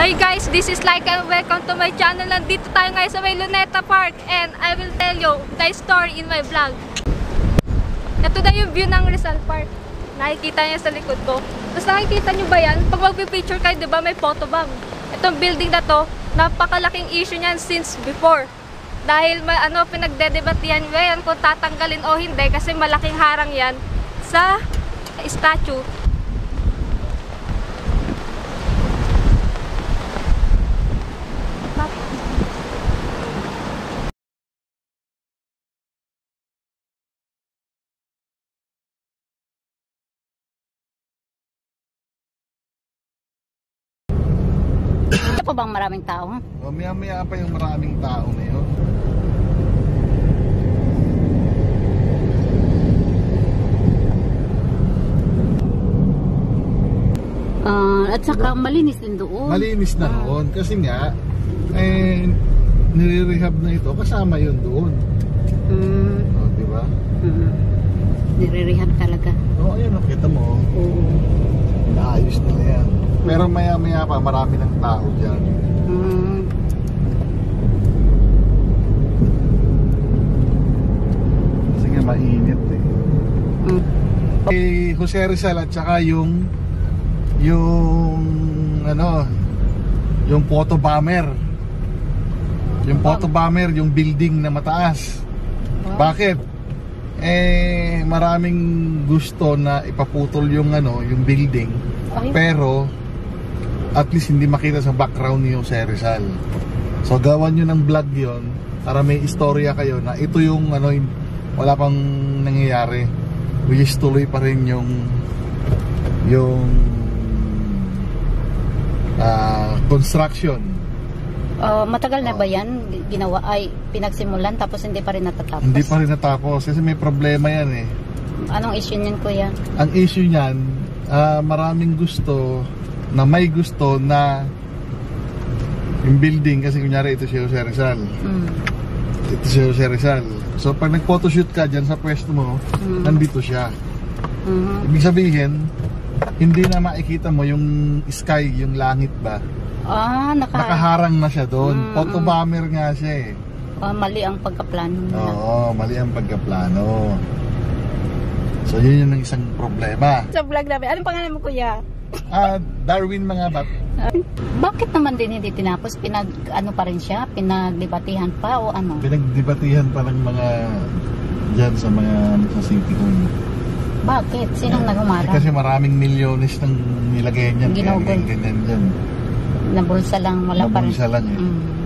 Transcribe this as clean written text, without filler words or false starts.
Hey guys, this is Laika and welcome to my channel. Nandito tayo ngayon sa may Luneta Park and I will tell you the story in my vlog. Ito na yung view ng Rizal Park. Nakikita niya sa likod ko. Tapos nakikita niyo ba yan? Pag magpipicture kayo, diba may photo bomb? Itong building na to, napakalaking issue niyan since before. Dahil pinagdedebatihan yan kung tatanggalin o hindi kasi malaking harang yan sa statue. Pa bang maraming tao? O, maya-maya pa yung maraming tao na yun. At saka malinis din doon. Malinis na roon. Kasi nga, nire-rehab na ito. Kasama yun doon. O, diba? Nire-rehab talaga. O, ayun, nakita mo. Oo. Naayos nila yan. Pero maya-maya pa, marami ng tao dyan. Kasi nga mainit eh. Kay Jose Rizal at saka yung photo bomber. Yung photo bomber, yung building na mataas. Bakit? Maraming gusto na ipaputol yung building. Pero at least hindi makita sa background ni Jose Rizal. So gawan nyo ng vlog yon para may istorya kayo na ito yung wala pang nangyayari, which is tuloy pa rin yung construction. Matagal na ba yan ginawa, pinagsimulan tapos hindi pa rin natatapos? Hindi pa rin natapos kasi may problema yan eh. Anong issue niyan, kuya? Ang issue niyan, maraming may gusto na yung building, kasi kunyari ito si Jose Rizal. Ito si Jose Rizal. So pag nag-photoshoot ka dyan sa pwesto mo, nandito siya. Ibig sabihin, hindi na makikita mo yung sky, yung langit ba? Nakaharang na siya doon. Photo bomber nga siya eh. Mali ang pagkaplano nila. Oo, mali ang pagkaplano. So yun yung isang problema. Sa vlog namin, anong pangalan mo, kuya? Darwin Mangabat. Bakit naman din hindi tinapos? Pa rin siya? Pinagdebatihan pa o ano? Pinagdebatihan pa ng mga dyan sa City Hall. Bakit? Sinong nagumara? Kasi maraming milyones nang nilagay niyan. Ginugol. Ganyan dyan. Nabulsa lang, wala pa rin. Nabulsa lang eh.